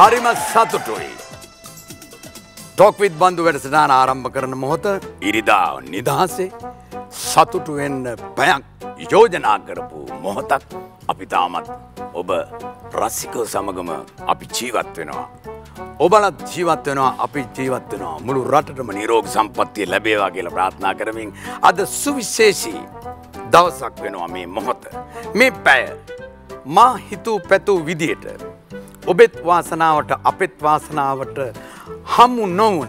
හරිම සතුටුයි. ටොක් විත් බන්දු වැඩසටහන ආරම්භ කරන මොහොත ඉරිදා නිදහසේ සතුටු වෙන්න පැයක් යෝජනා කරපු මොහොතක් අපි තාමත් ඔබ රසිකව සමගම අපි ජීවත් වෙනවා. ඔබලත් ජීවත් වෙනවා අපි ජීවත් වෙනවා. මුළු රටටම නිරෝගී සම්පන්නිය ලැබේවා කියලා ප්‍රාර්ථනා කරමින් අද සුවිශේෂී දවසක් වෙනවා මේ මොහොත. මේ පැය මා හිතූ පැතූ විදියට ඔබෙත් වාසනාවට අපෙත් වාසනාවට හමු නොවන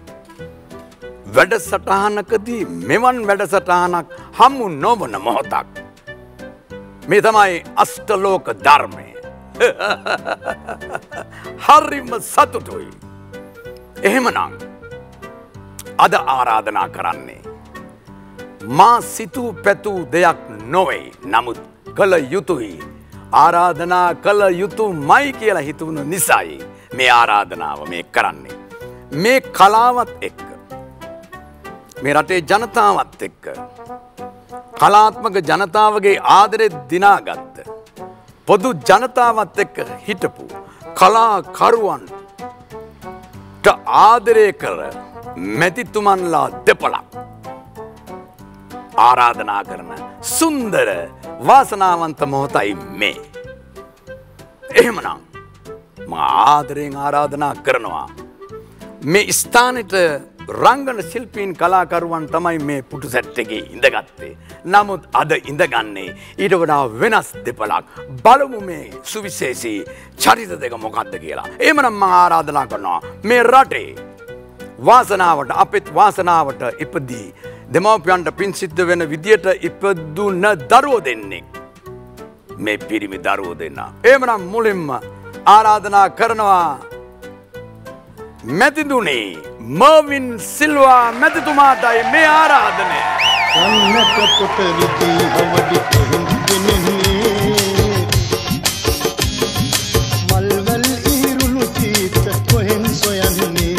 වැඩසටහනකදී මෙවන් වැඩසටහනක් හමු නොවන මොහොතක්. මේ තමයි අෂ්ටලෝක ධර්මය. හරිම සතුටුයි. එහෙමනම් අද ආරාධනා කරන්නේ මා සිතූ පැතූ දෙයක් නොවේ. නමුත් කළ යුතුයි. ආරාධනා කළ යුතුමයි කියලා හිතුණු නිසායි මේ ආරාධනාව මේ කරන්නේ. මේ කලාවත් එක්ක මේ රටේ ජනතාවත් එක්ක කලාත්මක ජනතාවගේ ආදරේ දිනාගත්ත පොදු ජනතාවත් එක්ක හිටපු කලාකරුවන්ට ආදරය කර මැතිතුමන්ලා දෙපළක් ආරාධනා කරන සුන්දර වාසනාවන්ත මොහොතයි මේ. එහෙමනම් මා ආදරයෙන් ආරාධනා කරනවා මේ ස්ථානෙට රංගන ශිල්පීන් කලාකරුවන් තමයි මේ පුටු සෙට් එකේ ඉඳගත්තේ. නමුත් අද ඉඳගන්නේ ඊට වඩා වෙනස් දෙපළක්. බලමු මේ සුවිශේෂී චරිත දෙක මොකක්ද කියලා. එහෙමනම් මම ආරාධනා කරනවා මේ රටේ වාසනාවට අපෙත් වාසනාවට ඉපදී දෙමව්පියන්ට පින් සිද්ධ වෙන විදියට ඉපදුන දරුවෝ දෙන්නේ මේ පිරිමි දරුවෝ දෙන්න. එහෙමනම් මුලින්ම ආරාධනා කරනවා මැතිතුනේ මර්වින් සිල්වා මැතිතුමාටයි මේ ආරාධනය. කන්නට කොට විති හවඩි මල්වල් ඊරුළු තීත කොහෙන් සොයන්නේ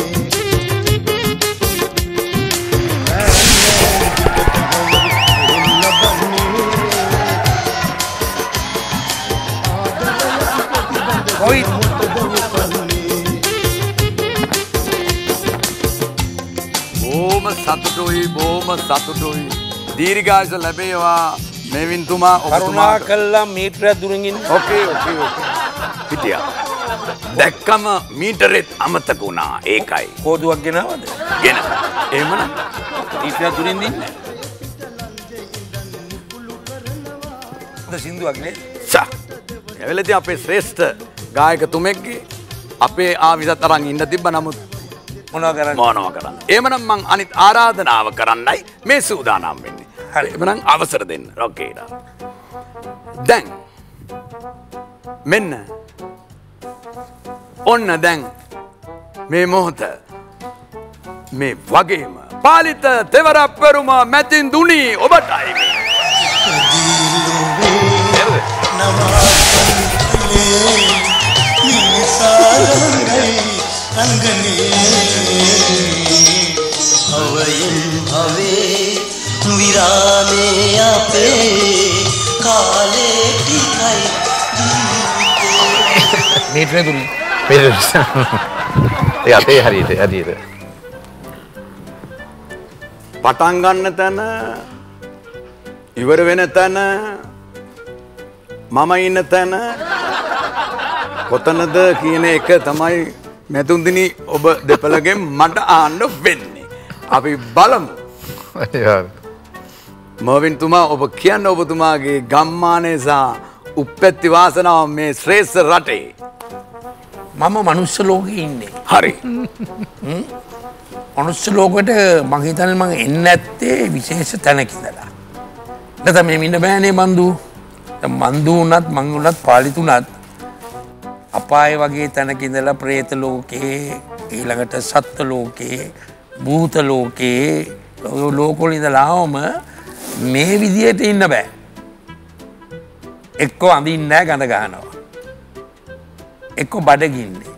බොහොම සතුටුයි. දීර්ඝායුෂ ලැබේවා මෙවින්තුමා කරුණා කළා මීටරයක් දුරින් ඉන්න. ඕකේ. පිටියා. දැක්කම මීටරෙත් අමතක වුණා. ඒකයි. කෝදුවක් ගෙනවද? ගෙන. එහෙමනම් මීටරයක් දුරින් ඉන්න. ද සින්දුවක් නේ. සා. එවෙලදී අපේ ශ්‍රේෂ්ඨ ගායකතුමෙක්ගේ අපේ ආවිසත් අරන් ඉන්න තිබ්බ නමුත් මොනවා කරන්නේ? එහෙමනම් මං අනිත් ආරාධනාව කරන්නයි මේ සූදානම් වෙන්නේ. හරි. එහෙමනම් අවසර දෙන්න. ඕකේ. දැන් මෙන්න ඔන්න දැන් මේ මොහොත මේ වගේම පාලිත තෙවරප්පරුම මැතින් දුනි ඔබටයි මේ. හවයෙන් හවේ විරාමේ අපේ කාලේ ටිකයි මීටරේ දුරින්. ඒ අතේ හරියට. පටන් ගන්න තැන ඉවර වෙන තැන මම ඉන්න තැන කොතනද කියන එක තමයි මෙතුන්දිනි ඔබ දෙපළගෙන් මට ආන්න වෙන්නේ. අපි බලමු. මර්වින්තුමා ඔබ කියන්න ඔබතුමාගේ ගම්මානය සහ උප්පැත්ති වාසනාව මේ ශ්‍රේෂ්ඨ රටේ. මම මනුස්ස ලෝකේ ඉන්නේ. හරි. මනුස්ස ලෝකෙට මං හිතන්නේ මං එන්නේ නැත්තේ විශේෂ තැනක ඉඳලා. නැත්නම් මේ ඉන්න බෑනේ මන්දු. මන්දු උනත් මං උනත් පාලිතුනත් අපාය වගේ තැනක ඉඳලා പ്രേත ලෝකේ ඊළඟට සත්ත්ව ලෝකේ භූත ලෝකේ ලෝකවල ඉඳලා ආවම මේ විදියට ඉන්න බෑ. එක්කෝ අඳින්නේ නැහැ ගඳ ගන්නවා. එක්කෝ බඩගින්නේ.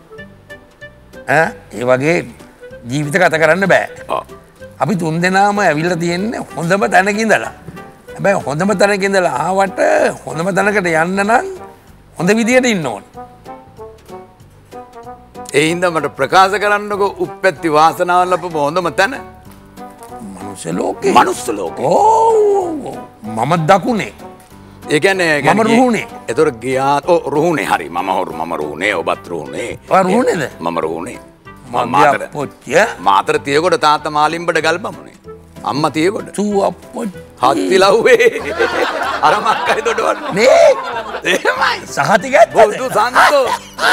ඒ වගේ ජීවිත ගත කරන්න බෑ. අපි තුන් දෙනාම ඇවිල්ලා තියෙන්නේ හොඳම තැනක ඉඳලා. හැබැයි හොඳම තැනක ඉඳලා ආවට හොඳම තැනකට යන්න නම් හොඳ විදියට ඉන්න ඕනේ. ඒ හින්දා මට ප්‍රකාශ කරන්නකො උප්පැත්ති වාසනාව ලැබපු හොඳම තැන මනුෂ්‍ය ලෝකේ. මනුස්ස ලෝකේ. ඕ මම දකුණේ. ඒ කියන්නේ මම රුහුණේ. ඒතර ගියාත් රුහුණේ හරි මම රුහුණේ ඔබත් රුහුණේ. ඔය රුහුණේද? මම රුහුණේ. මාතර පොච්චිය. මාතර තියකොට තාත්තා මාලිම්බඩ ගල්බමුනේ. අම්මා තියකොට. චූ අපොච්චි. හත්තිලව්වේ. අර මක්කයි දොඩවන්නේ. නේ එහෙමයි. සහතිකත් බොදු සන්තෝ.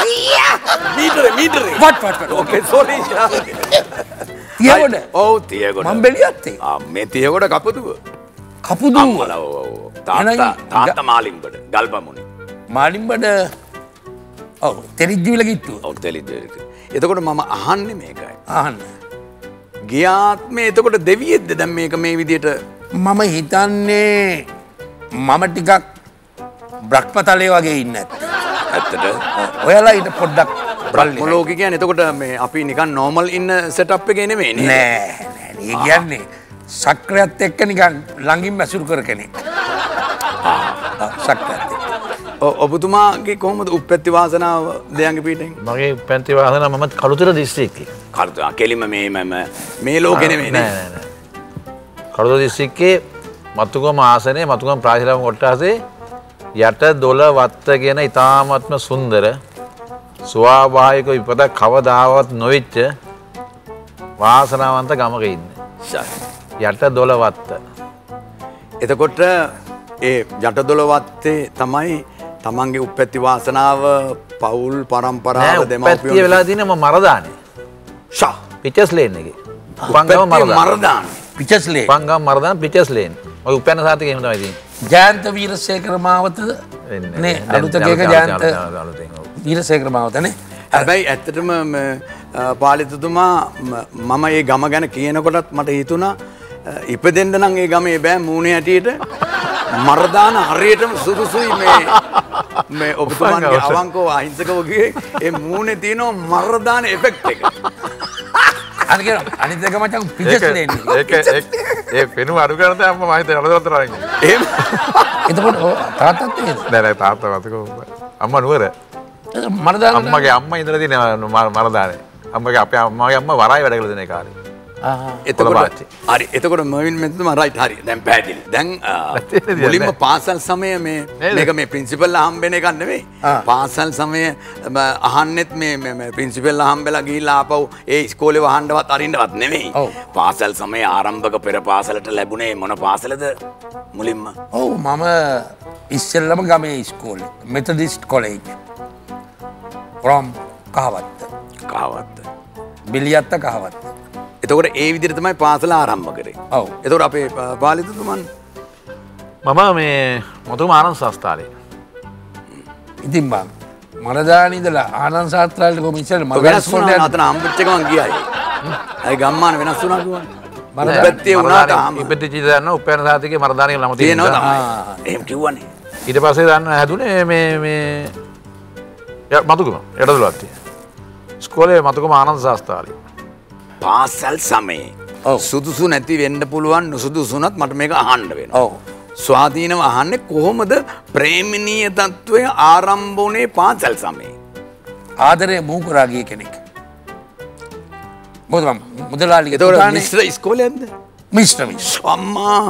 මීටරේ. වට. Okay sorry. තියකොට. ඔව් තියකොට. මම බෙලියත්තේ. මේ තියකොට කපුදුව. කපුදුව. අම්මලා ඔව්. තාත්තා මාලිම්බඩ ගල්බමුනේ. මාලිම්බඩ ඔව් තෙරිජ්ජිවිල කිට්ටුව. ඔව් තෙලිජ්ජිවිල. එතකොට මම අහන්නේ මේකයි. අහන්න. ගියාත්මේ එතකොට දෙවියෙක්ද දැන් මේක මේ විදියට මම හිතන්නේ මම ටිකක් බ්‍රහ්මතලයේ වගේ ඉන්න ඇත්තට ඔයාලා ඊට පොඩ්ඩක් බ්‍රහ්ම ලෝකේ කියන්නේ එතකොට මේ අපි නිකන් නෝමල් ඉන්න සෙටප් එකේ නෙමෙයි නේද නෑ ඒ කියන්නේ සක්‍රයත් එක්ක නිකන් ළඟින් මැසුරු කර කෙනෙක් සක්‍රයත් ඔබතුමාගේ කොහොමද උප්පැත්ති වාසනාව දෙයන්ගේ පිටෙන් මගේ උප්පැත්ති වාසනාව මම කළුතර දිස්ත්‍රික්කේ කළුතර කෙලිම මේ ලෝකේ නෙමෙයි නෑ කළුතර දිස්ත්‍රික්කේ මතුගම ආසනේ මතුගම ප්‍රාශිලාම කොට්ටාසේ යට දොළ වත්ත කියන ඉතාමත්ම සුන්දර ස්වාභාවික විපතක් කවදාවත් නොවිච්ච වාසනාවන්ත ගමක ඉන්නේ යට දොළ වත්ත එතකොට ඒ යට දොළ වත්තේ තමයි තමන්ගේ උප්පැත්ති වාසනාව පවුල් පරම්පරාව දෙමව්පියෝ වෙලා තියෙන මම මරදානේ ෂා පිචස් ලේන් එකේ උපංගම මරදාන පිචස් ලේන් උපංගම මරදාන පිචස් ලේන් ඔය උපැන්න සාතිකේ එහෙම තමයි තියෙන්නේ ජයන්ත වීරසේකර මාවතද නේ අලුතකේක ජයන්ත වීරසේකර මාවතනේ හැබැයි ඇත්තටම පාලිතතුමා මම ඒ ගම ගැන කියනකොටත් මට හිතුණා ඉපදෙන්න නම් ඒ ගමේ බෑ මූණේ හැටියට මරදාන හරියටම සුදුසුයි මේ ඔබතුමාගේ අවංකව අහිංසකව ගියේ ඒ මූණේ තියෙන මරදාන ඉෆෙක්ට් එක. අනිත් එක මචං පිචස් දෙන්නේ. ඒ පෙනුම අඩු කරන තැන මම හිතේ අලදොත්තර ආන්නේ. එහෙම. එතකොට තාත්තත් නේද? නෑ තාත්තා මතකෝ. අම්මා නුවර. මරදාන අම්මගේ අම්මා ඉඳලා තියෙන මරදානේ. අම්මගේ අපේ අම්මගේ අම්මා වරායි වැඩ කළ දෙන ඒ කාලේ. එතකොට හරි එතකොට මර්වින් මෙතුමා රයිට් හරි දැන් පැහැදිලි දැන් මුලින්ම පාසල් සමය මේක මේ ප්‍රින්සිපල් හම්බෙන එකක් නෙමෙයි පාසල් සමය අහන්නෙත් මේ ප්‍රින්සිපල් හම්බෙලා ගිහිල්ලා ආපහු ඒ ඉස්කෝලේ වහන්නවත් අරින්නවත් නෙමෙයි පාසල් සමය ආරම්භක පෙර පාසලට ලැබුණේ මොන පාසලද මුලින්ම ඔව් මම ඉස්සෙල්ලම ගමේ ඉස්කෝලේ මෙතඩිස්ට් කොලේජ් from කහවත්ත බිලියත්ත කහවත්ත එතකොට ඒ විදිහට තමයි පාසල ආරම්භ කරේ. ඔව්. එතකොට අපේ පාලිතතුමන් මම මේ මතුගම ආනන්ද ශාස්ත්‍රාලේ. ඉතින් බං මරදාන ඉඳලා ආනන්ද ශාස්ත්‍රාලේට කොහොම ඉස්සෙල්ලා මම වෙනස් වුණා අතන හම්බුච්ච ගමන් ගියා. අය ගම්මාන වෙනස් වුණා කිව්වනේ. උපැත්තිය වුණාට ඉපදිච්ච දන්න උපැන්න සාතිකේ මරදාන කියලා නම තියෙනවා තමයි. එහෙම කිව්වනේ. ඊට පස්සේ දන්න හැදුනේ මේ මතුගම එඩදොළවත්තේ. ඉස්කෝලේ මතුගම ආනන්ද ශාස්ත්‍රාලේ. පාසල් සමයේ සුදුසු නැති වෙන්න පුළුවන් නුසුදුසුනත් මට මේක අහන්න වෙනවා. ඔව්. ස්වාධීනව අහන්නේ කොහොමද ප්‍රේමණීය තත්වය ආරම්භ වුණේ පාසල් සමයේ? ආදරේ මූ කරා ගිය කෙනෙක්. මොකද මම මුදලාලිගේ ඒතකොට මිශ්‍ර ඉස්කෝලේද? මිශ්‍ර අම්මා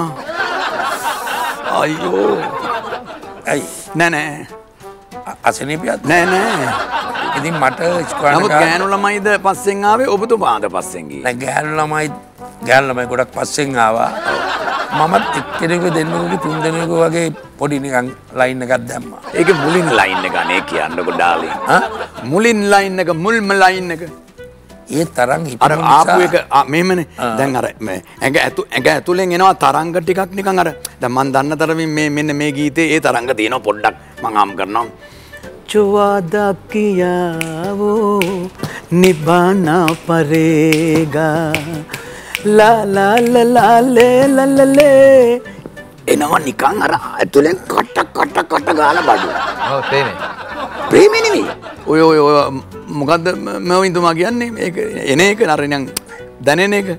අයියෝ ඇයි නෑ අසනීපියත් නෑ ඉතින් මට ඉස්කෝලේ නමුත් ගෑනු ළමයිද පස්සෙන් ආවේ ඔබතුමාද පස්සෙන් ගියේ? නෑ ගෑනු ළමයි ගොඩක් පස්සෙන් ආවා. මමත් එක්කෙනෙකු දෙන්නෙකුගේ තුන් දෙනෙකු වගේ පොඩි නිකන් ලයින් එකක් දැම්මා. ඒක මුලින් ලයින් එක නේ කියන්නකො ඩාලින්. මුලින් ලයින් එක මුල්ම ලයින් එක. ඒ තරම් හිතන අර ආපු එක මෙහෙමනේ. දැන් අර ඇඟ ඇතුලෙන් එනවා තරංග ටිකක් නිකන් අර දැන් මන් දන්න තරමින් මේ මෙන්න මේ ගීතේ ඒ තරංග තියෙනවා පොඩ්ඩක් මං හම් කරනවා. चुवादा किया वो निभाना पड़ेगा ला ला ला ला ले ला ला ले එනවා නිකන් අර ඇතුලෙන් කට ගාලා බඩු. ඔව් තේනේ. ප්‍රේමේ නෙමෙයි. ඔය මොකද්ද මම ඉඳුමා කියන්නේ මේක එන එක නරිනම් දැනෙන එක.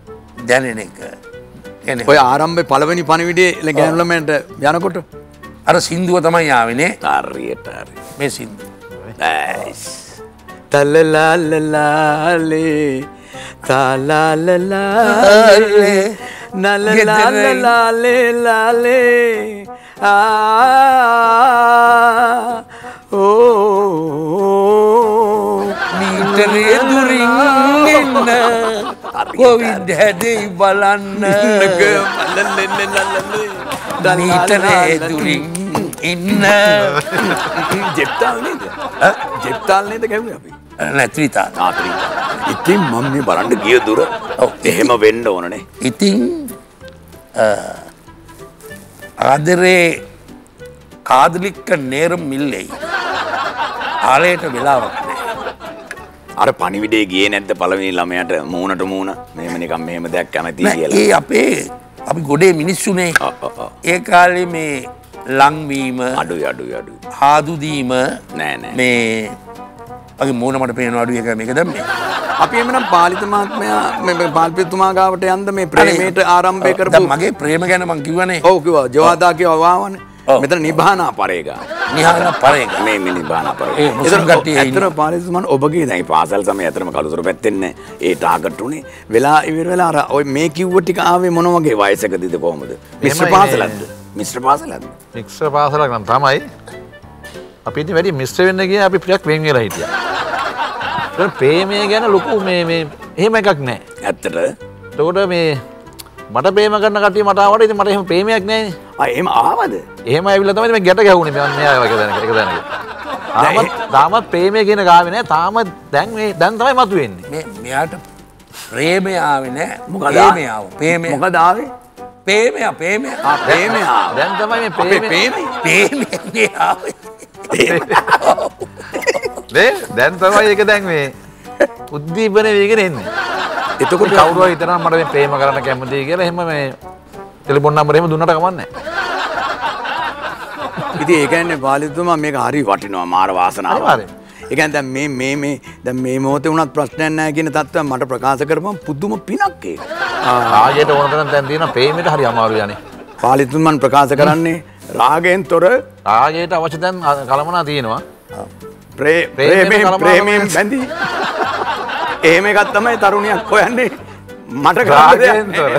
කියන්නේ ඔය ආරම්භයේ පළවෙනි පණිවිඩයේ ගෑනු ළමයන්ට යනකොට අර සින්දුව තමයි ආවෙනේ. හරියට හරි. මේ සින්දුව. තලලාලලාලේ තාලාලලාලේ නලලාලලාලේ ලාලේ මීටරේ දුරින් එන්න කොවිඩ් හැදෙයි බලන්න මීටරේ දුරින් එන්න ජෙප්තාල් නේද? ජෙප්තාල් නේද ගැහුවේ අපි? නැත්‍රිතා ඉතින් මම මේ බලන්න ගිය දුර එහෙම වෙන්න ඕනනේ. ඉතින් ආදරේ කාදලික්ක නේරම් මිල්ලෙයි ආලයට වෙලාවක් නැහැ. අර පණිවිඩේ ගියේ නැද්ද පළවෙනි ළමයාට මූණට මූණ මෙහෙම නිකන් මෙහෙම දෙයක් කැමති කියලා? ඒ අපේ අපි ගොඩේ මිනිස්සුනේ. ඒ කාලේ මේ ලංවීම අඩුයි හාදු දීම නෑ මේ වගේ මූණ මට පේන අඩු එක මේක දැම්මේ. අපි එමනම් පාලිත මහත්මයා මේ පාල්පිතුමා ගාවට යන්න මේ ප්‍රේමයට ආරම්භය කරපු මගේ ප්‍රේම ගැන මං කිව්වනේ. ඔව් කිව්වා ජවාදා කියව ආවනේ. මෙතන නිබානා පරේගා. නිහාන පරේගා. මේ නිබානා පරේගා. ඒ මුස්ලිම් කට්ටිය ඇත්තට පාලිතුමන් ඔබගේ දැන් පාසල් සමය ඇතරම කළුතර පැත්තෙන්නේ ඒ ටාගට් උනේ. වෙලා ඉවර වෙලා අර ඔය මේ කිව්ව ටික ආවේ මොන වගේ වයසකදීද කොහමද? මිශ්‍ර පාසලක්ද? මිශ්‍ර පාසලක්ද? මිශ්‍ර පාසලක් නම් තමයි. අපි ඉතින් වැඩි මිශ්‍ර වෙන්න ගියා අපි ප්‍රයක් වෙන් වෙලා හිටියා. ප්‍රේමය ගැන ලොකු මේ එහෙම එකක් නැහැ. ඇත්තට? එතකොට මේ මට ප්‍රේම කරන කට්ටිය මට ආවට ඉතින් මට එහෙම ප්‍රේමයක් නැහැනේ. එහෙම ආවද? එහෙම ඇවිල්ලා තමයි මේ ගැට ගැහුනේ මම මෙයා එක දැනක. තාමත් ප්‍රේමය කියන ගාවේ නැහැ. තාම දැන් තමයි මතුවෙන්නේ. මෙයාට ප්‍රේමය ආවේ නැහැ. මොකද ප්‍රේමය ආවා. ප්‍රේමය. මොකද ආවේ? ප්‍රේමය. ප්‍රේමය. දැන් තමයි මේ ප්‍රේමය ආවේ. දැන් තමයි ඒක දැන් මේ උද්දීපනය වීගෙන එන්නේ. එතකොට කවුරුහරි හිතනවා මට මේ ප්‍රේම කරන්න කැමතියි කියලා එහෙම මේ ටෙලිෆෝන් නම්බර් එහෙම දුන්නට කමක් නැහැ. ඉතින් ඒ කියන්නේ පාලිතුමා මේක හරි වටිනවා මාර වාසනාවක්. ඒ කියන්නේ දැන් දැන් මේ මොහොතේ වුණත් ප්‍රශ්නයක් නැහැ කියන තත්ත්වය මට ප්‍රකාශ කරපම් පුදුම පිනක් ඒක. රාගයට ඕන තරම් දැන් තියෙන ප්‍රේමයට හරි අමාරුයි යන්නේ. පාලිතුමන් ප්‍රකාශ කරන්නේ රාගයෙන් තොර රාගයට අවශ්‍ය දැන් කලමනා තියෙනවා. ප්‍රේමයෙන් බැඳී එහෙම එකක් තමයි තරුණියක් හොයන්නේ මට රාගයෙන් තොර.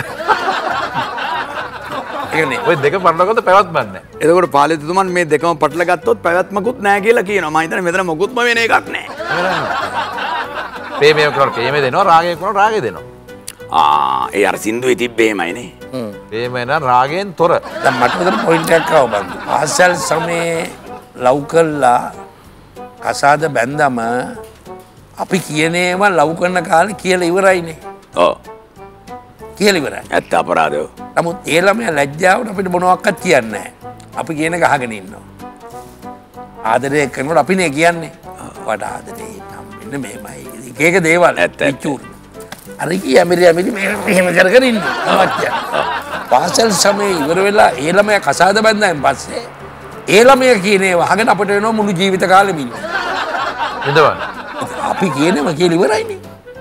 ඔය දෙක පටලගත්තොත් පැවැත්මක් නැහැ. එතකොට පාලිතුමන් මේ දෙකම පටල ගත්තොත් පැවැත්මකුත් නැහැ කියලා කියනවා. මම හිතන්නේ මෙතන මොකුත්ම වෙන එකක් නැහැ. ප්‍රේමය කරලා ප්‍රේමය දෙනවා රාගය කරලා රාගය දෙනවා. ඒ අර සින්දුවේ තිබ්බේ එහෙමයිනේ. ප්‍රේමය නම් රාගයෙන් තොර. දැන් මට උදේ පොයින්ට් එකක් ආවා බං. පාසල් සමයේ ලව් කළා කසාද බැන්දම අපි කියනේම ලව් කරන කාලේ කියලා ඉවරයිනේ. ඔව්. කියලා ඉවරයි. ඇත්ත අපරාධය. නමුත් ඒ ළමයා ලැජ්ජාවට අපිට මොනවක්වත් කියන්නේ නැහැ. අපි කියන එක අහගෙන ඉන්නවා. ආදරය කරනකොට අපිනේ කියන්නේ. ඔයාට ආදරේ නම් මෙන්න මේමයි. එක දේවල් ඇත්ත. අර කී ඇමිලි මෙහෙම කර ඉන්නේ. පාසල් සමයේ ඉවර වෙලා ඒ ළමයා කසාද බැන්දාන් පස්සේ ඒ ළමයා කියන ඒවා අහගෙන අපිට වෙනවා මුළු ජීවිත කාලෙම ඉන්න. එදවන. අපි කියනම කියලා ඉවරයිනේ.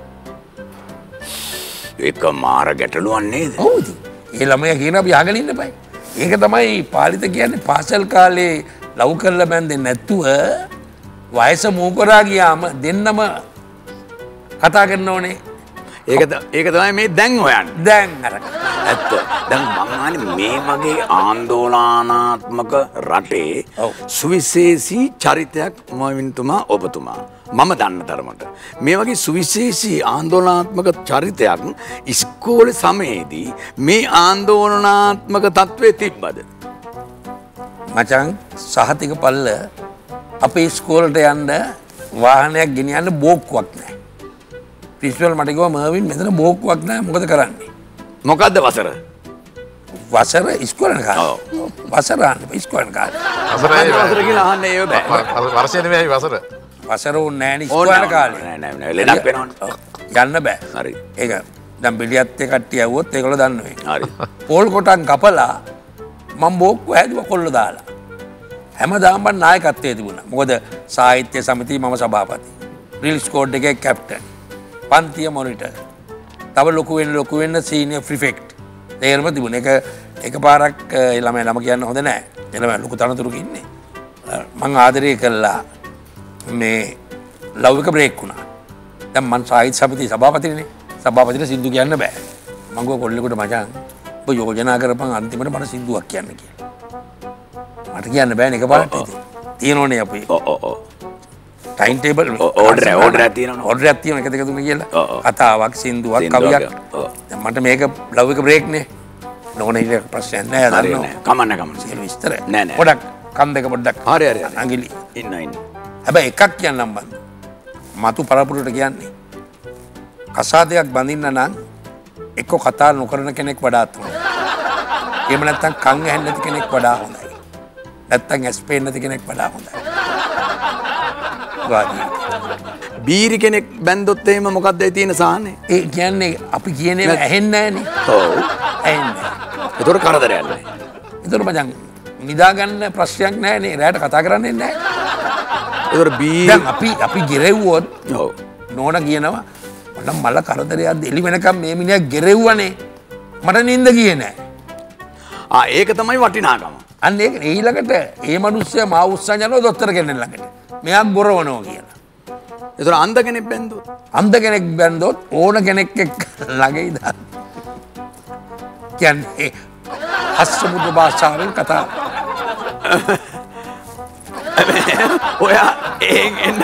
ඒක මාර ගැටලුවක් නේද? ඔව් ඉතින්. ඒ ළමයා කියන අපි අහගෙන ඉන්න බෑ. ඒක තමයි පාලිත කියන්නේ පාසල් කාලේ ලව් කරලා බැන්දෙන්නේ නැතුව වයස මූ කරා ගියාම දෙන්නම කතා කරන්න ඕනේ. ඒක තමයි මේ දැන් හොයන්නේ. දැන් අර ඇත්ත. දැන් මං අහන්නේ මේ වගේ ආందోලනාත්මක රටේ සුවිශේෂී චරිතයක් මොවින්තුමා ඔබතුමා මම දන්න තරමට මේ වගේ සුවිශේෂී ආందోලනාත්මක චරිතයක් ඉස්කෝලේ සමයේදී මේ ආందోලනාත්මක තත්ත්වයේ තිබ්බද? මචං සහතික පල්ල අපේ ඉස්කෝලේට යන්න වාහනයක් ගෙනියන්න බෝක්කුවක් නැහැ. ප්‍රින්සිපල් මට කිව්වා මර්වින් මෙතන බෝක්කුවක් නැහැ මොකද කරන්නේ? මොකද්ද වසර? වසර ඉස්කෝලේ කාලේ. වසර ආන්න ඉස්කෝලේ කාලේ. වසර කියලා අහන්නේ ඒව බෑ. වර්ෂය නෙමෙයි වසර. වසර ඕනේ නැහැ නේ ඉස්කෝලේ කාලේ. නෑ ලෙඩක් වෙනවනේ. යන්න බෑ. හරි. ඒක දැන් බිලියත් ඒ කට්ටිය ඇව්වොත් ඒගොල්ලෝ දන්නවා. හරි. පෝල් කොටන් කපලා මම බෝක්කුව හැදුවා කොල්ල දාලා. හැමදාම මම නායකත්වයේ තිබුණා. මොකද සාහිත්‍ය සමිතිය මම සභාපති. රිල් ස්කෝඩ් එකේ කැප්ටන්. පන්තිය මොනිටර්. තව ලොකු වෙන්න සීනියර් ප්‍රිෆෙක්ට්. තේරම තිබුණා. එක පාරක් ඒ ළමයා නම කියන්න හොඳ නැහැ. ඒ ළමයා ලොකු තනතුරක ඉන්නේ. මං ආදරය කළා මේ ලව් එක බ්‍රේක් වුණා. දැන් මං සාහිත්‍ය සමිතියේ සභාපතිනේ. සභාපතිට සින්දු කියන්න බෑ. මං ගෝ කොල්ලෙකුට මචං ඔබ යෝජනා කරපන් අන්තිමට මට සින්දුවක් කියන්න කියලා. මට කියන්න බෑනේ එකපාරට ඉතින්. තියෙනවනේ අපි. ටයිම් ටේබල් ඕඩර් එකක් තියෙනවනේ. ඕඩර් එකක් තියෙනවා 1 2 3 කියලා. කතාවක් සින්දුවක් කවියක්. දැන් මට මේක ලව් එක බ්‍රේක් නේ. නෝනේ ඉතින් ප්‍රශ්නයක් නෑ දන්නවා. කමන්න සියලු විස්තර. නෑ නෑ. පොඩක් කන් දෙක පොඩ්ඩක්. හරි හරි. අඟිලි. ඉන්න. හැබැයි එකක් කියන්නම් බං. මතු පරපුරට කියන්නේ කසාදයක් බඳින්න නම් එක්ක කතා නොකරන කෙනෙක් වඩාත් හොඳයි. එහෙම නැත්නම් කන් ඇහෙන්නේ නැති කෙනෙක් වඩා හොඳයි. නැත්නම් ඇස් පේන්නේ නැති කෙනෙක් වඩා හොඳයි. වාදී. බීරි කෙනෙක් බැන්දොත් එහෙම මොකක්ද ඒ තියෙන සාහනේ? ඒ කියන්නේ අපි කියන්නේ ඇහෙන්නේ නැහනේ. ඔව්. ඇහෙන්නේ නැහැ. ඒතකොට කරදරයක් නෑ. ඒතර මචං නිදා ගන්න ප්‍රශ්නයක් නැහනේ. රැයට කතා කරන්නේ නැහැ. ඒතකොට බීරි දැන් අපි ගෙරෙව්වොත් ඔව්. නෝන කියනවා මට මල කරදරයක් එළි වෙනකම් මේ මිනිහා ගෙරෙව්වනේ. මට නිින්ද ගියේ නැහැ. ඒක තමයි වටිනාකම. අන්න ඒක ඊළඟට ඒ මිනිස්සයා මා උස්සන් යනවා දොස්තර කෙනෙක් ළඟට. මෙයා ගොරවනවා කියලා. ඒතර අන්ධ කෙනෙක් බැන්දොත් අන්ධ කෙනෙක් බැන්දොත් ඕන කෙනෙක් එක්ක ළඟයි දාන්න. කියන්නේ හස්තමුද්‍ර භාෂාවෙන් කතා. ඔයා එන්න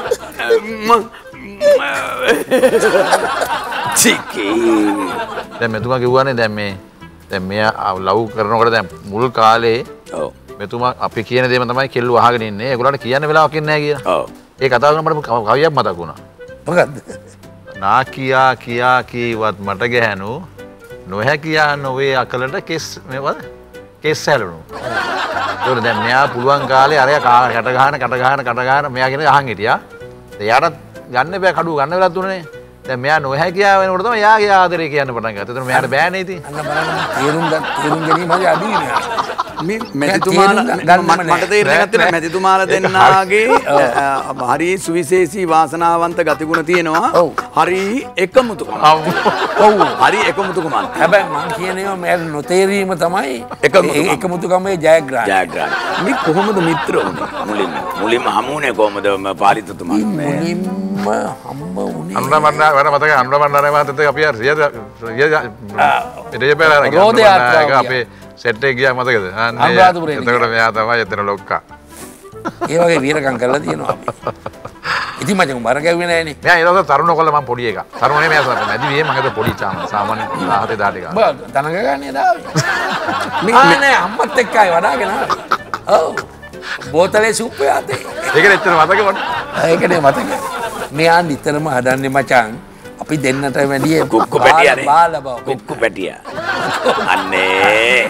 චිකී. දැන් මෙතුමා කිව්වනේ දැන් මෙයා ලව් කරනකොට දැන් මුල් කාලේ ඔව් මෙතුමා අපි කියන දේම තමයි කෙල්ලෝ අහගෙන ඉන්නේ. ඒගොල්ලන්ට කියන්න වෙලාවක් ඉන්නේ නැහැ කියලා. ඔව්. ඒ කතාව කරනකොට මට කවියක් මතක් වුණා. මොකද්ද? නා කියා කීවත් මට ගැහැණු නොහැකියා නොවේ අකලට කෙස් මේවද? කෙස් හැලුණු. ඒක දැන් මෙයා පුළුවන් කාලේ අරයා කට ගහන මෙයා කියන අහන් හිටියා. එයාට ගන්න බෑ කඩුව ගන්න වෙලාවක් දුන්නේ. දැන් මෙයා නොහැකියා වෙනකොට තමයි එයාගේ ආදරේ කියන්න පටන් ගත්තා. ඒතර මෙයාට බෑනේ ඉතින්. අන්න බලන්න තේරුම් ගැනීම හරි අඩුයි නේද? මේ මැතිතුමාලා මට තේරෙන්නේ නැත්තේ මැතිතුමාලා දෙන්නාගේ හරි සුවිශේෂී වාසනාවන්ත ගතිගුණ තියෙනවා. හරි එකමුතුකම. ඔව්. හරි එකමුතුකම. හැබැයි මං කියනවා මම නොතේරීම තමයි එකමුතුකමේ ජයග්‍රහණය. ජයග්‍රහණය. මේ කොහොමද මිත්‍ර වුනේ? මුලින්ම හමුුනේ කොහොමද පාලිතතුමා? මුලින්ම හම්බ වුණේ අනුරමණ්ඩා වර මතකයි අනුරමණ්ඩා මහත්තයත් එක්ක අපි අර සිය අපේ සෙට් එක ගියා මතකද? අනුරාධපුරේ. එතකොට මෙයා තමයි එතන ලොක්කා. ඒ වගේ වීරකම් කරලා තියෙනවා අපි. ඉතින් මචං බර ගැව්වේ නෑනේ. මෙයා ඒ දවස් තරුණ කොල්ල මම පොඩි එකා. තරුණ නෙමෙයි මෙයා මැදි වියේ මම හිතුව පොඩි චාම සාමාන්‍ය 17 දාට එක. බා තනග ගන්නේ දාවේ. නෑ අම්මත් එක්කයි වඩාගෙන ආවේ. ඔව්. බෝතලේ සුප් යාතේ. ඒක නෙච්චර මතක වුණා. ඒකනේ මතක. මෙයා නිතරම හදන්නේ මචං අපි දෙන්නට වැඩිය කුක්කු පැටියනේ. බාල බව. කුක්කු පැටිය. අන්නේ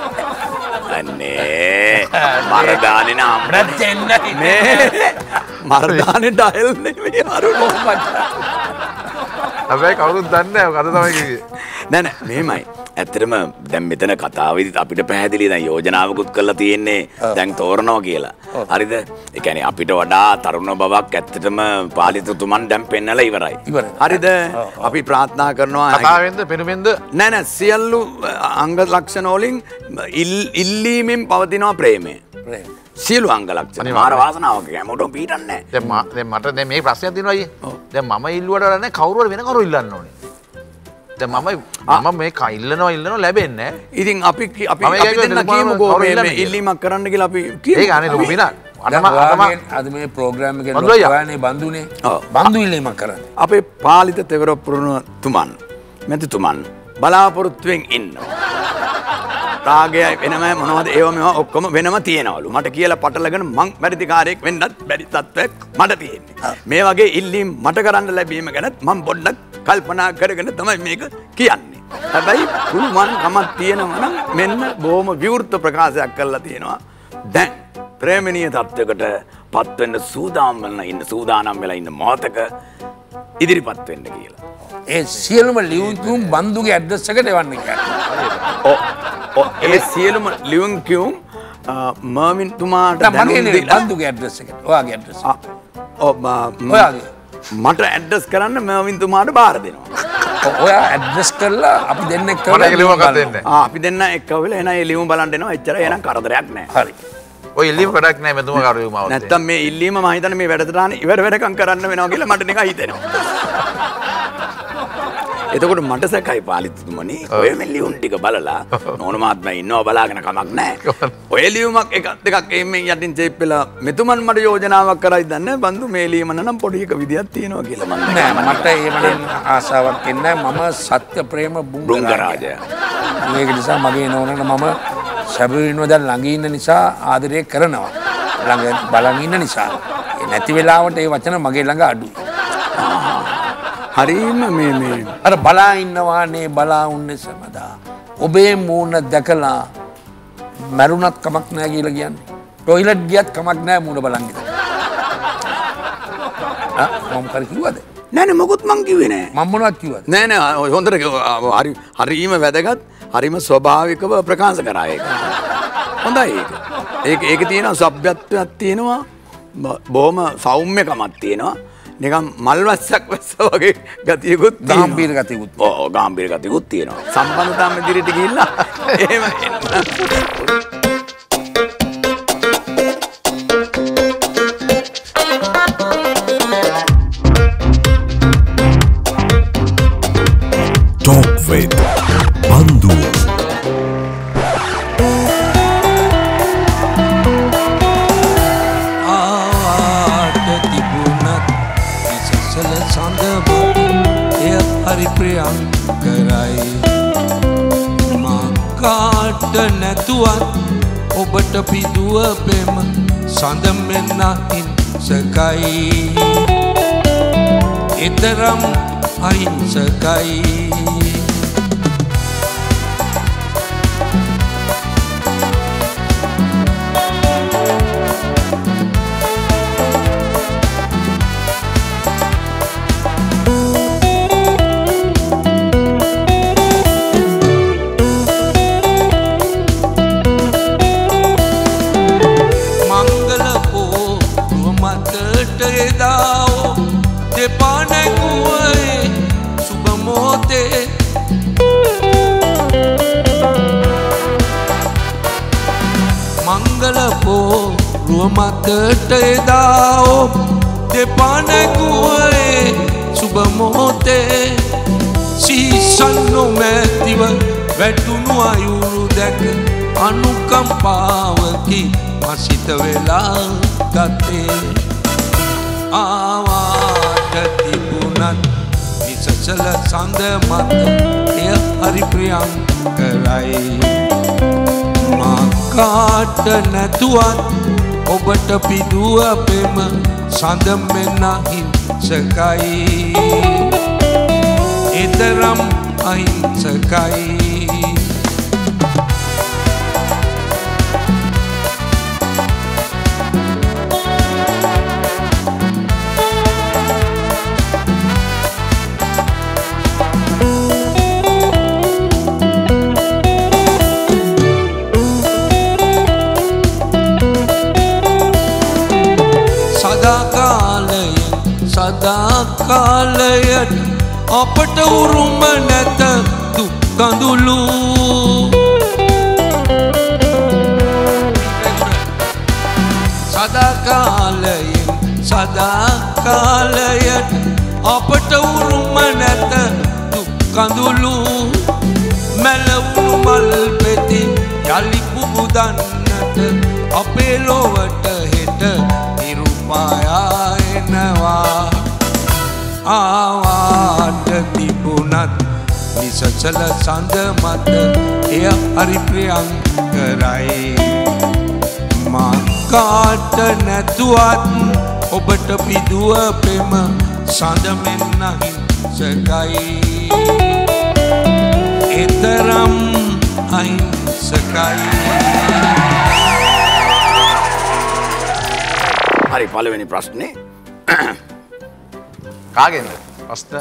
මරදානේ නම් රැච්චෙන්නයි නේ. මරදානේ ඩයල් නෙමෙයි අරුණෝ මට. හැබැයි කවුරුත් දන්නේ නැහැ. අද තමයි කිව්වේ. නෑ මෙහෙමයි. ඇත්තටම දැන් මෙතන කතාවේදී අපිට පැහැදිලි දැන් යෝජනාවකුත් කරලා තියෙන්නේ දැන් තෝරනවා කියලා. හරිද? ඒ කියන්නේ අපිට වඩා තරුණ බවක් ඇත්තටම පාලිතතුමන් දැන් පෙන්නලා ඉවරයි. හරිද? අපි ප්‍රාර්ථනා කරනවා කතාවෙන්ද පෙනුමෙන්ද නෑ සියලු අංග ලක්ෂණ වලින් ඉල්ලීමෙන් පවතිනවා ප්‍රේමය. සියලු අංග ලක්ෂණ. මාර වාසනාවක් හැමෝටම පීඩන්නේ නැහැ. දැන් මට දැන් මේ ප්‍රශ්නයක් තියෙනවා අයියේ. දැන් මම ඉල්ලුවට වඩා නැහැ කවුරු හරි වෙන කවුරු ඉල්ලන්න ඕනේ. දැන් මම මේ ඉල්ලනවා ලැබෙන්නේ නැහැ. ඉතින් අපි දෙන්න කියමුකෝ මේ ඉල්ලීමක් කරන්න කියලා අපි කියමු. ඒක අනේ ලොකු විනා. අද මේ ප්‍රෝග්‍රෑම් එකේ ලොකුවානේ බඳුනේ. බඳු ඉල්ලීමක් කරන්නේ. අපේ පාලිත තෙවරපුරතුමන් මැතිතුමන් බලාපොරොත්තුවෙන් ඉන්නවා. රාගයයි වෙනම මොනවද ඒව මේවා ඔක්කොම වෙනම තියෙනවලු. මට කියලා පටලගෙන මං වැඩිකාරයෙක් වෙන්නත් බැරි තත්ත්වයක් මට තියෙන්නේ. මේ වගේ ඉල්ලීම් මට කරන්න ලැබීම ගැනත් මම පොඩ්ඩක් කල්පනා කරගෙන තමයි මේක කියන්නේ. හැබැයි පුළුවන් කමක් තියෙනවා නම් මෙන්න බොහොම විවෘත ප්‍රකාශයක් කරලා තියෙනවා. දැන් ප්‍රේමණීය තත්ත්වයකට පත් වෙන්න සූදානම් වෙලා ඉන්න මොහොතක ඉදිරිපත් වෙන්න කියලා. ඒ සියලුම ලියුම් බන්දුගේ ඇඩ්‍රස් එකට එවන්න කියලා. ඒ සියලුම ලියුම් මර්වින් තුමාට දැනුම් දීලා බන්දුගේ ඇඩ්‍රස් එකට. ඔයාගේ ඇඩ්‍රස් එක. ඔයාගේ මට ඇඩ්‍රස් කරන්න මර්වින් තුමාට බාර දෙනවා. ඔයා ඇඩ්‍රස් කරලා අපි දෙන්න එක්ක අපි දෙන්න එක්ක වෙලා එන ඒ ලියුම් බලන්න එනවා. එච්චර එනං කරදරයක් නැහැ. හරි. ඔය ඉල්ලීම වැඩක් නැහැ මෙතුමා කරු මාවත්. නැත්තම් මේ ඉල්ලීම මම හිතන්නේ මේ වැඩසටහන ඉවර වෙනකම් කරන්න වෙනවා කියලා මට නිකන් හිතෙනවා. එතකොට මට සැකයි පාලිතුමනි ඔය මේ ලියුම් ටික බලලා නෝන මහත්මයා ඉන්නව බලාගෙන කමක් නැහැ. ඔය ලියුමක් එකක් දෙකක් එimmen යටින් චේප් වෙලා මෙතුමන් මට යෝජනාවක් කරයි දන්නේ බන්දු මේ ලියුම නම් පොඩි එක විදියක් තියෙනවා කියලා මම නෑ මට එහෙම ආසාවක් එන්නේ මම සත්‍ය ප්‍රේම බුංගරාජය. මේක නිසා මගේ නෝනට මම සැබවින්ම දැන් ළඟ ඉන්න නිසා ආදරය කරනවා. ළඟ බලන් ඉන්න නිසා. ඒ නැති වෙලාවට ඒ වචන මගේ ළඟ අඩුයි. හරිම මේ අර බලා ඉන්නවානේ බලා උන්නේ සමදා. ඔබේ මූණ දැකලා මරුණත් කමක් නැහැ කියලා කියන්නේ. ටොයිලට් ගියත් කමක් නැහැ මූණ බලන් ඉන්න. මම කර කිව්වද? නෑ නෑ මොකුත් මං කිව්වේ නෑ. මම මොනවද කිව්වද? නෑ නෑ හොඳට හරිම වැදගත් හරිම ස්වභාවිකව ප්‍රකාශ කරා ඒක. හොඳයි ඒක. ඒක තියෙනවා සભ્યත්වයක් තියෙනවා. බොහොම සෞම්‍යකමක් තියෙනවා. නිකන් මල්වස්සක් වැස්ස වගේ ගතියකුත් තියෙනවා. ගාම්භීර ගතියකුත්. ඔව් ගාම්භීර ගතියකුත් තියෙනවා. සම්බන්ධතාව ඉදිරියට ගිහිල්ලා එහෙම එන්න. Talk with Bandu. හරි ප්‍රියංකරයි මා කාට නැතුවත් ඔබට පිදුව පෙම සඳ මෙන්න හිංසකයි එතරම් අහිංසකයි මතට එදාෝ දෙපානැකුවේ සුබ මොහොතේ සීසන් නොමැතිව වැටුණු අයුරු දැක අනුකම්පාවකි මසිත වෙලා ගතේ ආවාට තිබුණත් නිසසල සඳ මත එය හරි ප්‍රියංකරයි මා කාට නැතුවත් ඔබට පිදුව පෙම සඳ මෙන්න හිංසකයි එතරම් අහිංසකයි සදාකාලයට අපට උරුම නැත දුක් කඳුළු සදාකාලයට අපට උරුම නැත දුක් කඳුළු මැලවුණු මල් පෙති යලි පුබුදන්නට අපේ ලොවට හෙට නිරුපායා එනවා ආවාට තිබුණත් නිසසල සඳ මත එය හරි ප්‍රියංකරයි මා කාට නැතුවත් ඔබට පිදුව පෙම සඳ මෙන්න හිංසකයි එතරම් අහිංසකයි හරි පළවෙනි ප්‍රශ්නේ කාගෙන්ද ප්‍රශ්න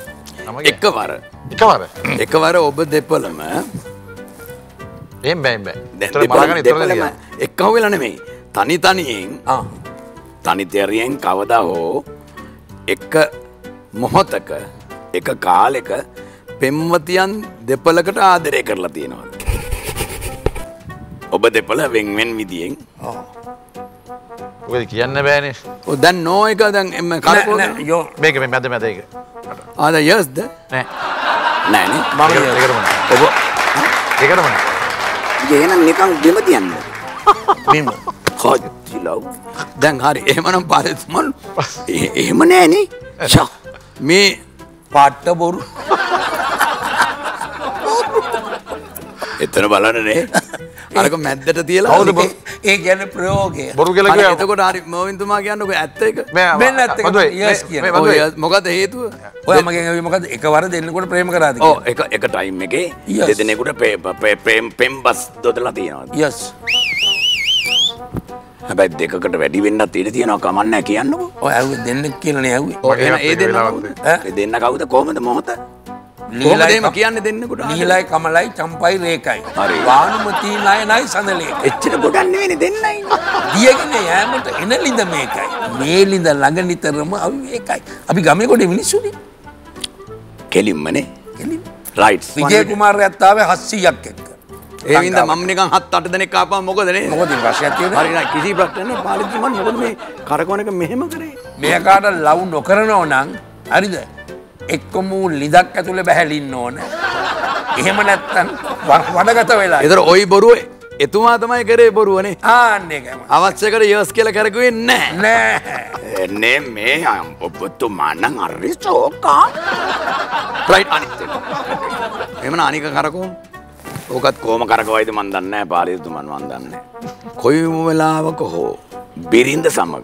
එකවර ඔබ දෙපළම එහෙම බෑ එක්කව වෙලා නෙමෙයි තනි තනියෙන් තනිතෙරියෙන් කවදා හෝ එක මොහොතක එක කාලෙක පෙම්වතියන් දෙපළකට ආදරය කරලා තියෙනවා ඔබ දෙපළ වෙන්වෙන් විදියෙන් ඔය කියන්න බෑනේ. ඔය දැන් නෝ එක දැන් එම කරකවන යෝ මේක මේ මැද ඒක. ආද යස්ද නෑ. නෑනේ මම ඒකටම නෑ. ඔබ ඒකටම නෑ. එහෙනම් නිකන් දෙම තියන්න මෙන්න කොච්චිලව් දැන් හරි එහෙමනම් පාරතුමන් එහෙම නෑනේ ෂා මේ පාට්ට බොරු එතන බලන්නනේ අරක මැද්දට තියලා කවුද බොරු? ඒ කියන්නේ ප්‍රයෝගය. බොරු කියලා හරි, කිව්වා. එතකොට හරි මෝවින්තුමා කියන්නකො ඇත්ත එක මෙන්න ඇත්ත එක. Yes කියන. ඔය මොකද හේතුව ඔය මගෙන් ඇවි මොකද එකවර දෙන්නකොට ප්‍රේම කරාද ඕ එක ටයිම් එකේ Yes. දෙදෙනෙකුට පෙම් බස් දොදලා තියෙනවා යස් හැබැයි දෙකකට වැඩි වෙන්නත් ඉඩ තියෙනවා කමක් නැහැ කියන්නකො ඔය ඇව්වේ දෙන්නෙක් කියලානේ ඇව්වේ. එහෙනම් ඒ දෙන්න වෙලාවක් කවුද? ඈ? ඒ දෙන්න කවුද කොහමද මොහොත ලීලයි කොහමද එහෙම කියන්නේ දෙන්නෙකුට නීලයි කමලයි චම්පයි රේකයි. හරි. වානුමති නයනයි සඳලේ. එච්චර ගොඩක් නෙවෙයිනේ දෙන්නයි දියගෙන යෑමට එන ලිඳ මේකයි. මේ ලිඳ ළඟ නිතරම අපි මේකයි. අපි ගමේ කොටේ මිනිස්සුනේ. කෙලින්මනේ කෙලින්. රයිට්ස් විජය කුමාරයාත් ආවේ 700ක් එක්ක. ඒ වින්ද මම නිකන් 7-8 දෙනෙක් ආපුවම මොකද නේ මොකද ප්‍රශ්නයක් තියෙන්නේ? හරි නෑ කිසි ප්‍රශ්නයක් නෑ පාලිතුමන් මොකද මේ කරකවන එක මෙහෙම කරේ මේකාට ලව් නොකරනෝ නම් හරිද? එක්කම ලිඳක් ඇතුලේ බැහැලින්න ඕන. එහෙම නැත්තම් වඩගත වෙලා. ඒතර ওই බොරුව එතුමා තමයි කරේ බොරුවනේ ආන්න ඒකම. අවශ්‍ය කර යස් කියලා කරකුවේ නෑ නෑ. එන්නේ මේ ඔබතුමා නම් හරි ෂෝකා රයිට් අනිත් එක එහෙමනම් අනික කරකෝ ඕකත් කොහොම කරකවයිද මන් දන්නේ නැහැ පාලිතුමන් මන් දන්නේ කොයිම වෙලාවක හෝ බිරිඳ සමග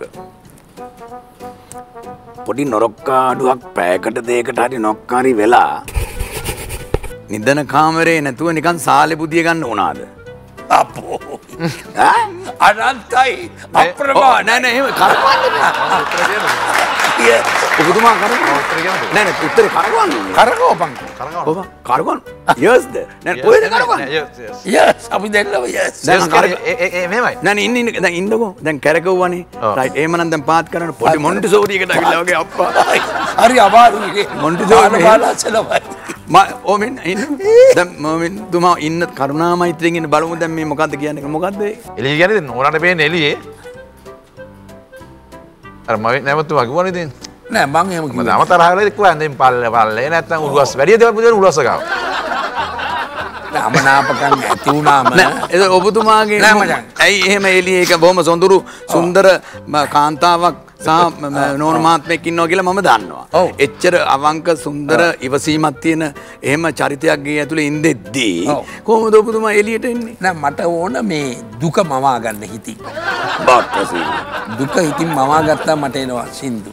පොඩි නොරොක්කාඩුවක් පැයකට දෙයකට හරි නොක්කාරි වෙලා නිදන කාමරේ නැතුව නිකන් සාලේ බුදිය ගන්න උනාද අපෝ. ඈ අනන්තයි අප්‍රමාණ. නෑ නෑ එහෙම කරකවන්නේ ඔබතුමා කරකවන්නේ නෑ නෑ උත්තරේ කරකවන්නේ කරකෝපන්. ඔබ කරකවන්න යස්ද නෑ කොහෙද කරකවන්නේ යස් අපි දෙන්නව යස්. දැන් මෙහෙමයි. නෑ නෑ ඉන්න දැන් ඉන්නකෝ දැන් කැරකවුවානේ ඔව්. රයිට් එහෙමනම් දැන් පාත් කරන්න පොඩි මොන්ටිසෝරියකට ඇවිල්ලා වගේ අප්පා හරි අමාරුයි. මොන්ටිසෝරි නේ. බාලාසලවයි. ඕමෙන් ඉන්න දැන් මොමින් තුමා ඉන්න කරුණා මෛත්‍රියෙන් ඉන්න බලමු දැන් මේ මොකද්ද කියන්නේ මොකද්ද ඒ එළිය කියන්නේ දැන් ඕනට පේන්නේ එළියේ. අර මම නැවතුවා කිව්වනේ ඉතින්. නෑ මං එහෙම මම කිව්වා. දම තරහලා ඉක්වා දැන් පල්ලේ නැත්තම් උළුස් වැඩි දේවල් පුදුන උළුස් ගාව. අමනාපකම් ඇති වුණාම නෑ ඒක ඔබතුමාගේ නෑ මචං. ඇයි එහෙම එළියේ එක බොහොම සොඳුරු සුන්දර කාන්තාවක් සහ නෝන මහත්මයෙක් ඉන්නවා කියලා මම දන්නවා. ඔව්. එච්චර අවංක සුන්දර ඉවසීමක් තියෙන එහෙම චරිතයක් ගේ ඇතුලේ ඉඳෙද්දී ඔව්. කොහොමද ඔබතුමා එළියට එන්නේ? නෑ මට ඕන මේ දුක මවා ගන්න හිතින්. බාට්ටසී. දුක හිතින් මවා ගත්තා මට එනවා සින්දු.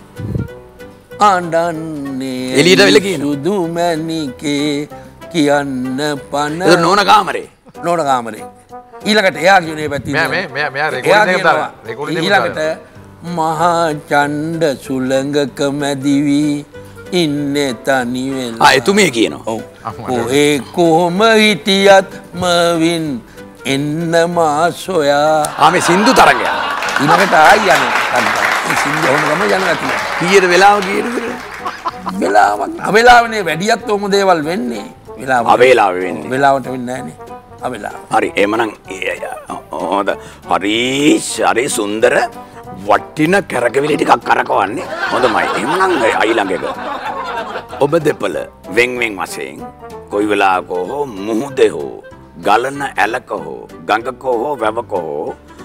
ආණ්ඩන්නේ එළියට වෙලා කියනවා. සුදු මැණිකේ කියන්න පන ඒක නෝන කාමරේ. නෝන කාමරේ. ඊළඟට එයා කියුනේ පැත්තේ. මෙයා එයා රෙකෝඩින් එක දාලා. කියනවා, රෙකෝඩින් එක ඊළඟට මහා චණ්ඩ සුළඟක මැදිවි ඉන්නේ තනි වෙලා. එතුමිය කියනවා. ඔව්. ඔහේ කොහොම හිටියත් මවින් එන්න මා සොයා. මේ සින්දු තරගය. ඊළඟට ආයි යනවා. මේ සින්දු හොම ගම යනවා කියලා. කීයට වෙලාව කීයටද? වෙලාවක් අවේලාවනේ වැඩියත් ඔහොම දේවල් වෙන්නේ. වෙලාව අවේලාව වෙන්නේ. වෙලාවට වෙන්නේ නැහනේ. අවේලාව. හරි එහෙමනම් හොඳ හරි සුන්දර වටින කැරකවිලි ටිකක් කරකවන්නේ හොඳමයි. එහෙමනම් අයිළඟ එක ඔබ දෙපළ වෙන් වශයෙන් කොයි වෙලාවක හෝ මුහුදේ හෝ ගලන ඇලක හෝ ගඟක හෝ වැවක හෝ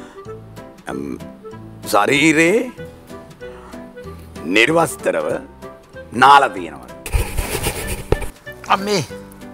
ශරීරේ නිර්වස්තරව නාලා තියෙනවා. අම්මේ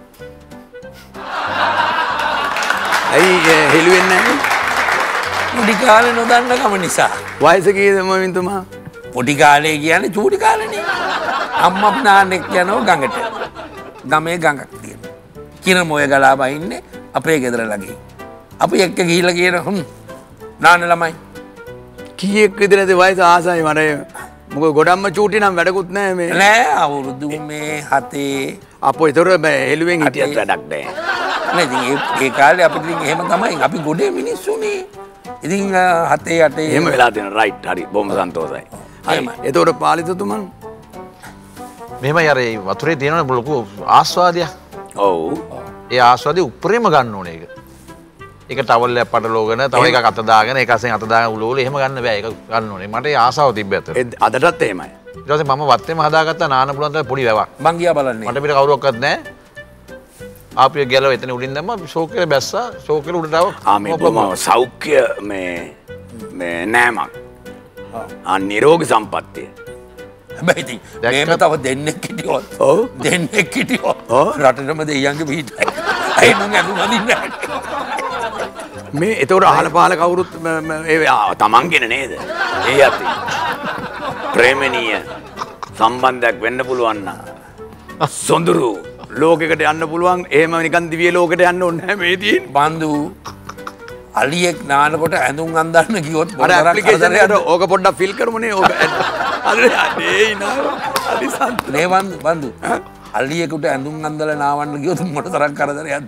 ඇයි හෙළුවෙන්නේ නැහැ? පොඩි කාලේ නොදන්න කම නිසා. වයස කීයද මොමින්තුමා? පොඩි කාලේ කියන්නේ චූටි කාලේනේ. අම්මා නාන්නෙක් යනවා ගඟට. ගමේ ගඟක් තියෙනවා. කිරමෝය ගලා බහින්නේ අපේ ගෙදර ළඟින්. අපි එක්ක ගිහිල්ලා කියන නාන්න ළමයි. කීයක් විතරද වයස ආසයි මට. මොකද ගොඩක්ම චූටි නම් වැඩකුත් නැහැ මේ. නෑ අවුරුදු මේ 7 අපෝ ඒතර හෙළුවෙන් හිටියත් වැඩක් නැහැ. නෑ ඉතින් ඒ කාලේ අපිට ඉතින් එහෙම තමයි. අපි ගොඩේ මිනිස්සුනේ. ඉතින් 7 8 එහෙම වෙලා තියෙනවා රයිට් හරි බොහොම සන්තෝෂයි. හරි එතකොට පාලිතුතුමන් මෙහෙමයි අර ඒ වතුරේ තියෙන ලොකු ආස්වාදයක්. ඔව් ඒ ආස්වාදේ උප්පරේම ගන්න ඕනේ ඒක. ඒක ටවල් එකක් පටලෝගෙන තව එකක් අත දාගෙන ඒක අස්සෙන් අත දාගෙන උලෝල එහෙම ගන්න බෑ. ඒක ගන්න ඕනේ. මට ඒ ආසාව තිබ්බ ඇත්තට. අදටත් එහෙමයි. ඊට පස්සේ මම වත්තේම හදාගත්තා නාන පුළුවන් තරම් පොඩි වැවක්. මං ගියා බලන්නේ. මට පිට කවුරක්වත් නැහැ. ආපිය ගැලව එතන උඩින් දැම්මා ෂෝකේට බැස්සා. ෂෝකේට උඩට ආව. මේ බොහොම සෞඛ්‍ය මේ නෑමක්. නිරෝගී සම්පත්තිය. හැබැයි ඉතින් මේම තව දෙන්නෙක් හිටියොත් දෙන්නෙක් හිටියොත් රටටම දෙයියන්ගේ පිටයි. අයි මං අඳුම අඳින්නේ නැහැ. මේ ඒතකොට අහල පහල කවුරුත් තමන්ගෙන නේද? ඒ යති. ප්‍රේමණීය සම්බන්ධයක් වෙන්න පුළුවන් නම් සොඳුරු ලෝකයකට යන්න පුළුවන්. එහෙම නිකන් දිව්‍ය ලෝකෙට යන්න ඕනේ නැහැ මේ තියෙන්නේ. බන්දු අලියෙක් නානකොට ඇඳුම් අඳන්න කිව්වොත් අර ඇප්ලිකේෂන් එකට ඕක පොඩ්ඩක් ෆිල් කරමුනේ. ඕක අනේ නා අදිසන්ත නේ බන්දු අලියෙකුට ඇඳුම් අඳලා නාවන්න කිව්වොත් මොන තරම් කරදරයක්ද?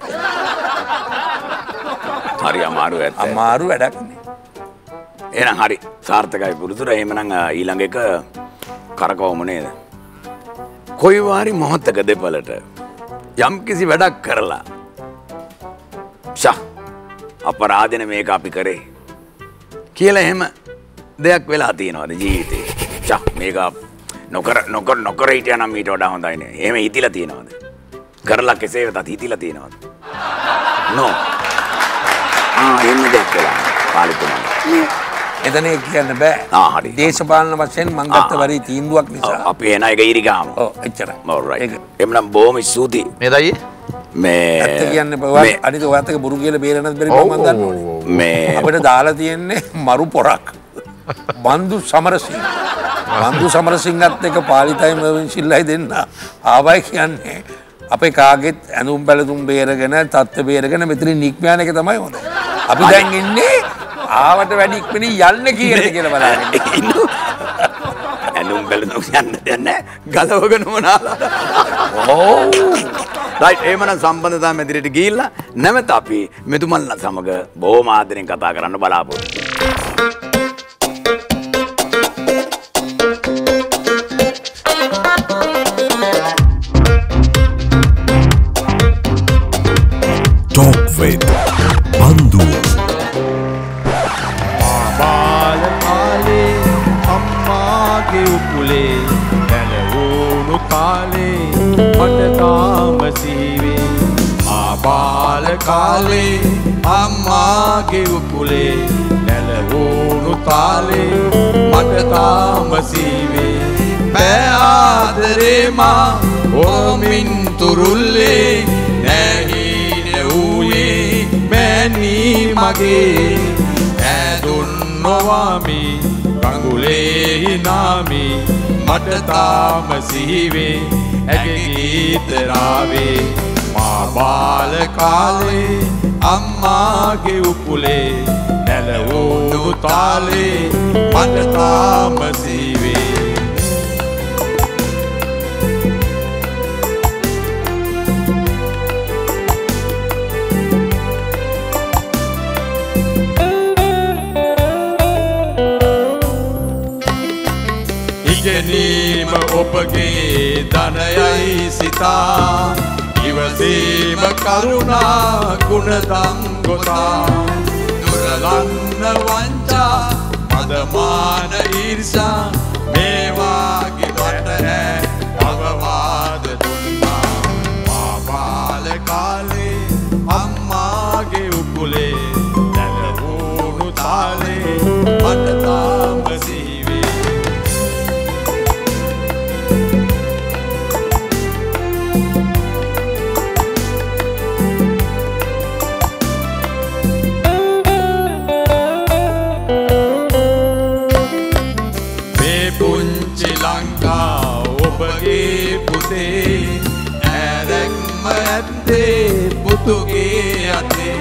හරි අමාරු ඇත්ත. අමාරු වැඩක් නේ. එහෙනම් හරි සාර්ථකයි පුරුදුර. එහෙමනම් ඊළඟ එක කරකවමු නේද? කොයි වාරි මොහොතක දෙපළට යම් කිසි වැඩක් කරලා අපරාධන මේක අපි කරේ කියලා එහෙම දෙයක් වෙලා තියෙනවද ජීවිතේ? මේක නොකර හිටියනම් ඊට වඩා හොඳයිනේ. එහෙම හිතිලා තියෙනවද? කරලා කෙසේ වෙතත් හිතිලා තියෙනවද? නෝ. එහෙම දෙයක් වෙලා පාලිතුමා. එතන කියන්න බෑ. හරි. දේශපාලන වශයෙන් මං ගත්ත වරේ තීන්දුවක් නිසා. අපි එන එක ඉරිගාමු. ඔව් එච්චරයි. alright. එම්නම් බොහොම ස්තුතියි. මේ දයි මේ ඇත්ත කියන්නේ බවත් අනිත් ඔයත් එක බුරු කියලා බේරනත් බැරි මම දන්නවනේ. මේ අපිට දාලා තියෙන්නේ මරු පොරක්. බන්දු සමරසිංහ. බන්දු සමරසිංහත් එක පාලිතයි මෙවන් සිල්ලයි දෙන්න. ආවයි කියන්නේ අපේ කාගෙත් ඇඳුම් පැළඳුම් බේරගෙන තත්ත්ව බේරගෙන මෙතන නික්මයන් එක තමයි හොඳ. අපි දැන් ඉන්නේ ආවට වැඩි ඉක්මනින් යන්න කීයද කියලා බලන්න. ඇඳුම් පැළඳුම් යන්න දෙන්නේ ගලවගෙන මොනාලා. රයිට්. එහෙමනම් සම්බන්ධතා මැදිරියට ගිහිල්ලා නැවත අපි මෙතුමන්ලා සමග බොහොම ආදරෙන් කතා කරන්න බලාපොරොත්තු Talk with Bandu. බාල කාලේ අම්මාගේ උකුලේ නැලවුණු කාලේ මට තාම සීවේ. බාල කාලේ අම්මාගේ උකුලේ නැලවුණු තාලේ මට තාම සීවේ. බෑ ආදරේ මා ඕමින් තුරුල්ලේ නැහින ඌයේ මෑණී මගේ ඇදුන් නොවාමි කඟුලේ හිනාමි මට තාම සිහිවේ ඇගේ ගීත රාවේ. මා බාල කාලේ අම්මාගේ උකුලේ නැලවුණු තාලේ මට තාම සිහිවේ. ඉගෙනීම ඔබගේ ධනයයි සිතා ඉවසීම කරුණා ගුණදම් ගොතා දුරලන්න වංචා මදමාන ඊර්ෂා මේවාගේ රට ඈ අවවාද දුන්නා. මා බාල කාලේ අම්මාගේ උකුලේ නැලවුණු තාලේ මට තාම සීවේ. ලංකා ඔබගේ පුතේ ඇරැක්ම ඇත්තේ පුතුගේ අතේ.